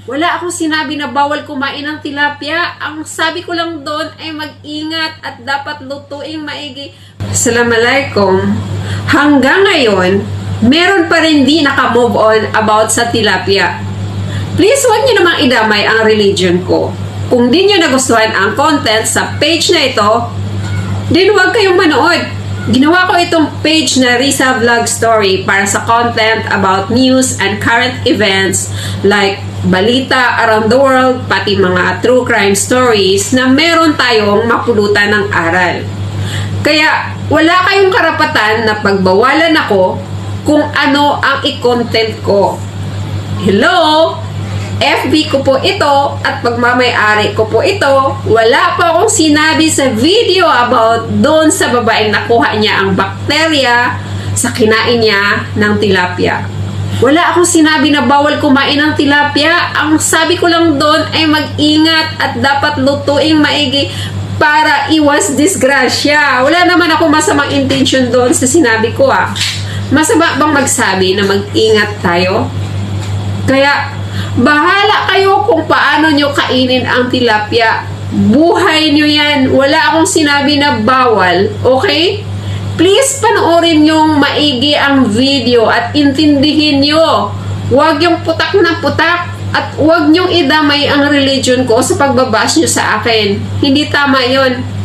Wala akong sinabi na bawal kumain ng tilapia. Ang sabi ko lang doon ay mag-ingat at dapat lutuing maigi. Assalamualaikum. Hanggang ngayon, meron pa rin di naka-move on about sa tilapia. Please, huwag niyo namang idamay ang religion ko. Kung di niyo nagustuhan ang content sa page na ito, din huwag kayong manood. Ginawa ko itong page na Risa Vlog Story para sa content about news and current events like balita around the world, pati mga true crime stories na meron tayong mapulutan ng aral. Kaya wala kayong karapatan na pagbawalan ako kung ano ang i-content ko. Hello? FB ko po ito at pagmamay-ari ko po ito. Wala pa akong sinabi sa video about doon sa babaeng nakuha niya ang bakterya sa kinain niya ng tilapia. Wala akong sinabi na bawal kumain ng tilapia. Ang sabi ko lang doon ay mag-ingat at dapat lutuing maigi para iwas disgrasya. Wala naman ako masamang intention doon sa sinabi ko Masama bang magsabi na mag-ingat tayo? Kaya bahala kayo kung paano nyo kainin ang tilapia. Buhay nyo yan. Wala akong sinabi na bawal. Okay? Please panoorin nyong maigi ang video at intindihin nyo. Huwag yung putak na putak at huwag nyong idamay ang religion ko sa pagbabash nyo sa akin. Hindi tama yon.